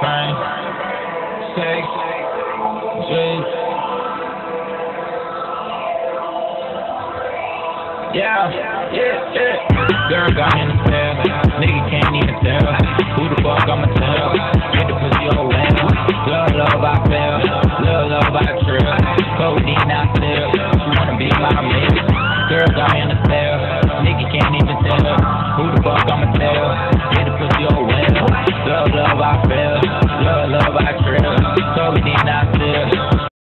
Bang, sex, G. Yeah. Girl got me in the cell. Nigga can't even tell who the fuck I'ma tell. Get the pussy on well. Love, I fell. Love, I trail. Codeine, I sell. She wanna be my mate. Girl got me in the cell. Nigga can't even tell who the fuck I'ma tell. Get the pussy on well. Love, I fell. Love, I trail. Codeine, I sell.